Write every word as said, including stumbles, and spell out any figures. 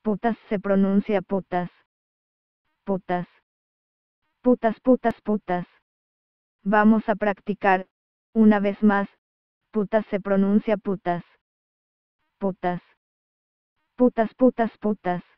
Putas se pronuncia putas. Putas. Putas, putas, putas. Vamos a practicar, una vez más, putas se pronuncia putas. Putas. Putas, putas, putas.